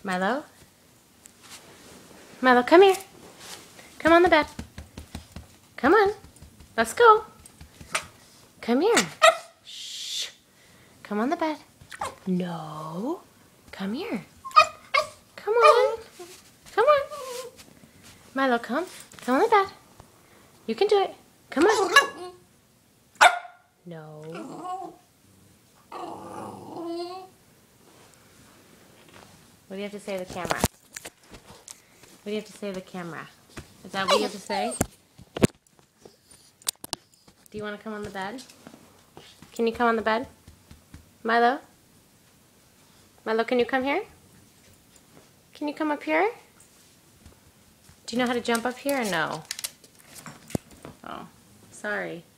Milo? Milo, come here. Come on the bed. Come on. Let's go. Come here. Shh. Come on the bed. No. Come here. Come on. Come on. Milo, come. Come on the bed. You can do it. Come on. No. What do you have to say to the camera? What do you have to say to the camera? Is that what you have to say? Do you want to come on the bed? Can you come on the bed? Milo? Milo, can you come here? Can you come up here? Do you know how to jump up here or no? Oh, sorry.